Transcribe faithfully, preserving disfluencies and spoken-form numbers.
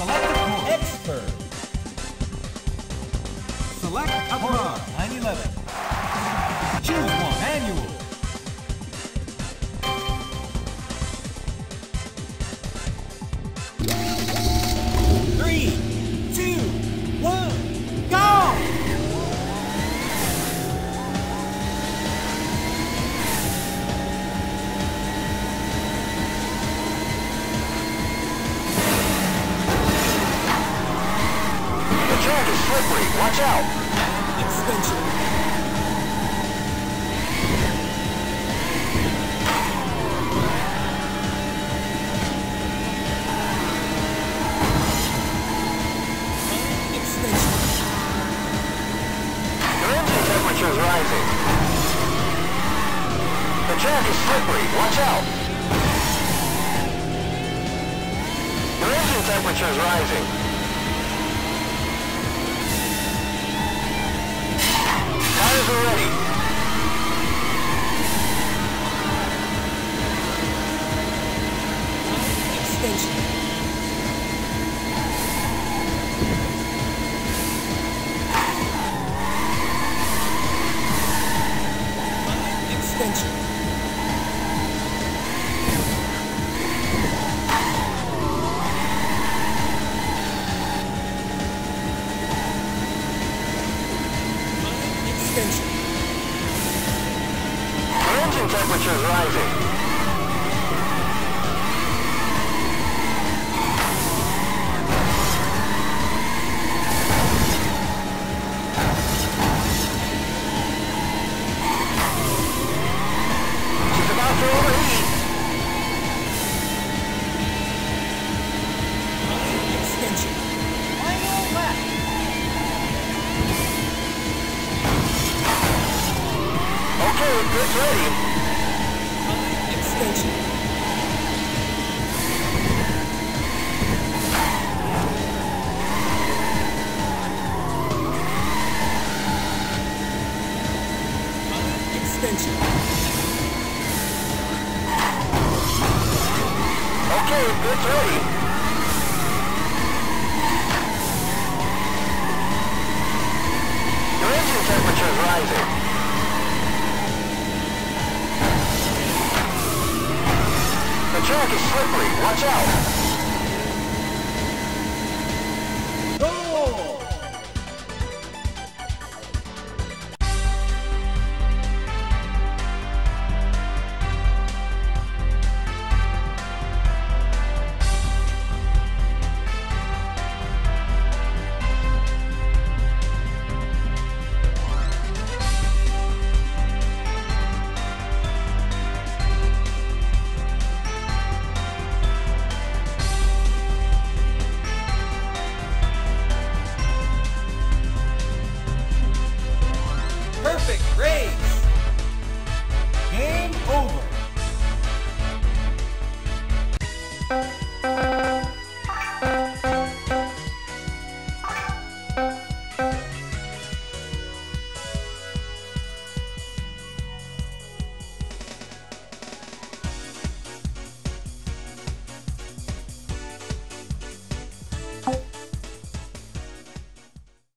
Select a course. Expert. Select a course. nine eleven. Choose one. Manual. Three, two, one, go! The track is slippery. Watch out. Extension. Extension. Your engine temperature is rising. The track is slippery. Watch out. Your engine temperature is rising. Tires are ready. Extension. Extension. Extension. Your engine temperature is rising. She's about to overheat. Extension. Final lap. Okay, it's ready. Extension. Extension. Okay, it's ready. Your engine temperature is rising. The track is slippery. Watch out.